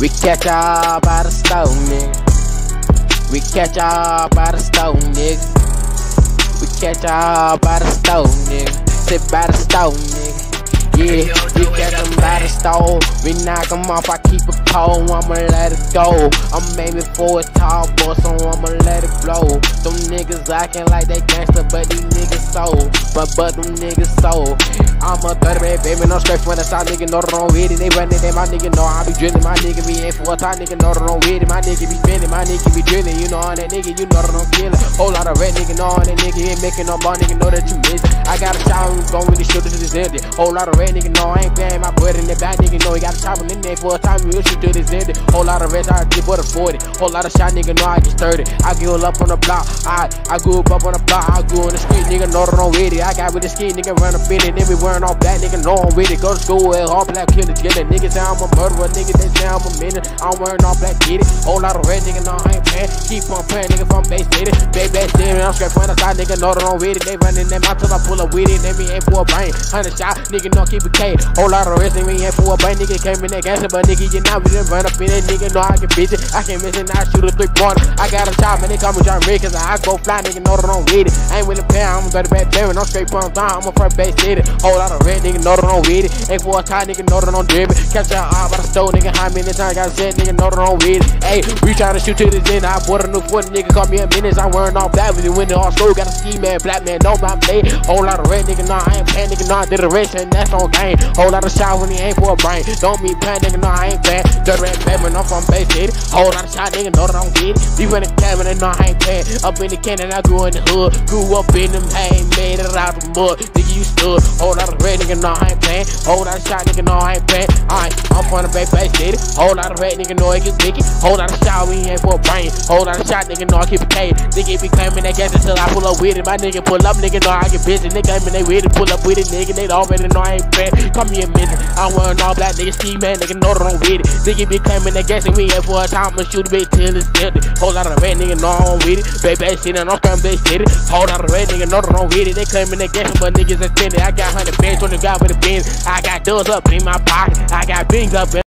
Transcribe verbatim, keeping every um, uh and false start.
We catch y'all by the stove, nigga. We catch y'all by the stove, nigga. We catch y'all by the stove, nigga. Sit by the stove, nigga. Yeah, we catch them by the stove. We knock them off, I keep it cold, I'ma let it go. I'm aiming for a tall boy, so I'ma let it blow. Them niggas acting like they gangster, but these niggas so. But but them niggas so. I'm a thirty man, baby, no straight from the side, nigga, know the wrong with it. They running it, my nigga know I be drilling. My nigga be in for a time, nigga, know the wrong with it. My nigga be spinning, my nigga be drilling. You know on that nigga, you know that I'm killing. Whole lot of red nigga, know on that nigga ain't making no ball, nigga, know that you miss it. I got a shower, we going with the shoulders to this ended. Whole lot of red nigga, know I ain't paying my butt in the back, nigga, know he got a chopper in there for a time, we'll shoot to this ended. Whole lot of reds, I get for the forty. Whole lot of shot, nigga, know I get sturdy. I go up on the block, I I go up on the block, I go in the street, nigga, know that I'm with it. I got with the ski, nigga, run up in it, then we wearing all black, nigga, know I'm with it. Go to school, all black, kill it, kill it. Niggas say I'm a murderer, nigga, they say I'm a minute. I'm wearing all black, get it. Whole lot of red, nigga, know I ain't paying. Keep on praying, nigga, from Bay City. Bay Bay City, I'm straight from the side, nigga, know that I'm with it. They running them out till I pull up with it, then we ain't for a brain. Hundred shot, nigga, know keep it K. Whole lot of reds, nigga, we ain't for a brain. Nigga came in that gangster, but nigga, you know we didn't run up in it, nigga, know I can bitch it. I can't miss it, I shoot a three pointer. I got a chop, man, they call me John Rick, cause I go fly, nigga, know that I'm with it. I ain't with a pair, I'm a better bad parent, I'm straight from down, I'm a first Bay City. Whole lot of red, nigga, know that I'm with it. Ain't for a time, nigga, know that I'm driven. Catch your eye by the stove, nigga, how many times I got said, nigga, know that I'm with it. Hey, we tryna shoot to this end, I bought a new foot, nigga, call me a minute, I'm wearing all black with the window all slow, got a ski man, black man, know my blade. Whole lot of red, nigga, nah, I ain't paying, nigga, nah, I did a race, and that's on game. Whole lot of shot when he ain't for a brain. Don't be paying, nigga, nah, I ain't bad. Dirt red baby, I'm from Bay City. Whole lot of shot, nigga, know that I'm with it. Deep in the cabin, and nah, I ain't paying. Up in the cannon, I grew in the hood. Grew up in them, I ain't made it out the mud. Nigga, you stood. Whole lot of red, nigga, nah, I ain't paying. Whole lot of shot, nigga, know I ain't paying. Alright, I'm from the Bay Bay City. Whole lot of red, nigga, know it gets sticky. Whole lot of shot, we ain't for a brain. Whole lot of shot, nigga, know I keep a K. Nigga be claiming that gas until I pull up with it. My nigga pull up, nigga, know I get busy. Nigga claiming they with it, pull up with it, nigga. They already know I ain't paying. Call me a minute. I'm wearing all black, nigga, ski man, nigga, know that I'm with it. Nigga be claiming that gas and we ain't for a time. I'ma shoot a bit till it's dead. Whole lot of red, nigga, know I'm with it. Bay Bay City, and I'm from Bay City. Whole lot of red, nigga, know that I'm with it. They claiming that gas, but niggas are spending. I got one hundred bands on the guy with the bins. I got doors up in my pocket. I got bings up in